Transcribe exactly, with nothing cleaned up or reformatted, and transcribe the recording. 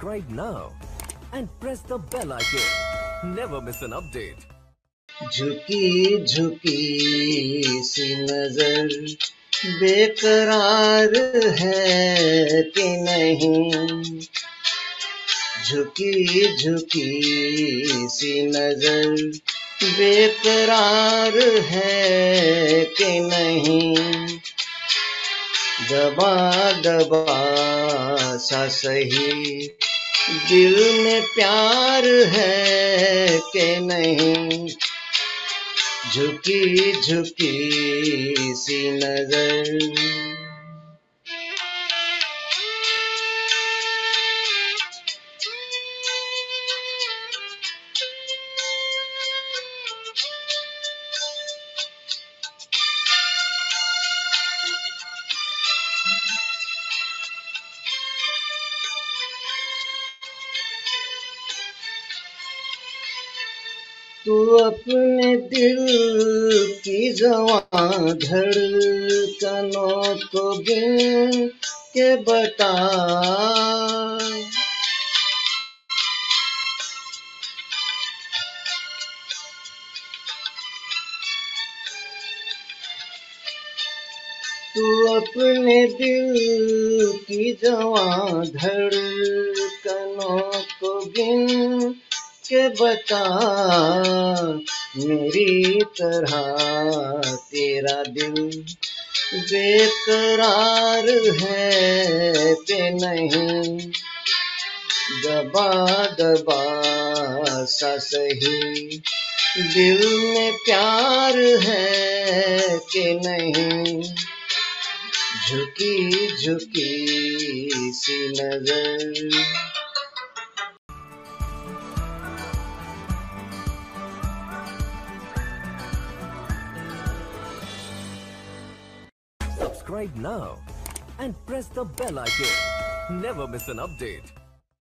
Subscribe now and press the bell icon. Never miss an update. झुकी झुकी सी नजर बेकरार है कि नहीं, झुकी झुकी सी नजर बेकरार है कि नहीं, दबा दबा सा सही दिल में प्यार है कि नहीं, झुकी झुकी सी नजर। तू अपने दिल की जवां धड़कनों को गिन के बता, तू अपने दिल की जवां धड़कनों को गिन के बता, मेरी तरह तेरा दिल बेकरार है कि नहीं, दबा दबा सा सही दिल में प्यार है कि नहीं, झुकी झुकी सी नजर। Subscribe now and press the bell icon. Never miss an update.